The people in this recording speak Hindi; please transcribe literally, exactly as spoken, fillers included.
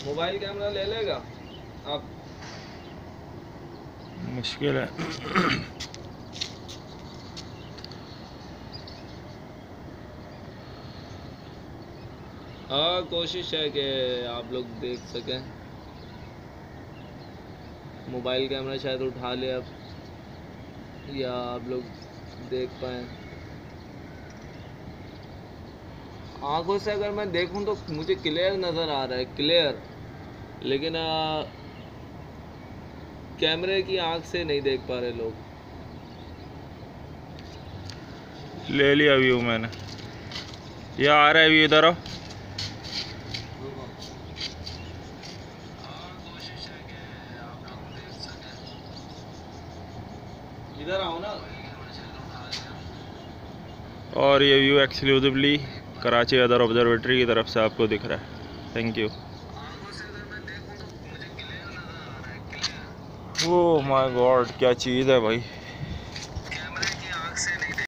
मोबाइल कैमरा ले लेगा आप? मुश्किल है। हाँ, कोशिश है कि आप लोग देख सकें। मोबाइल कैमरा शायद उठा ले अब, या आप लोग देख पाएँ। आंखों से अगर मैं देखूं तो मुझे क्लियर नज़र आ रहा है, क्लियर। लेकिन आ, कैमरे की आंख से नहीं देख पा रहे लोग। ले लिया व्यू मैंने। ये आ रहा है व्यू, इधर आओ। इधर आओ ना। और ये view exclusively Karachi weather observatory की तरफ से आपको दिख रहा है। Thank you. Oh my God, क्या चीज़ है भाई।